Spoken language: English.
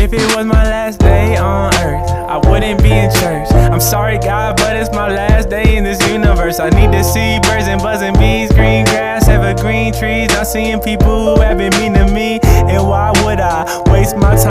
If it was my last day on earth, I wouldn't be in church. I'm sorry God, but it's my last day in this universe. I need to see birds and buzzing bees, green grass, evergreen trees. I'm seeing people who have been mean to me, and why would I waste my time?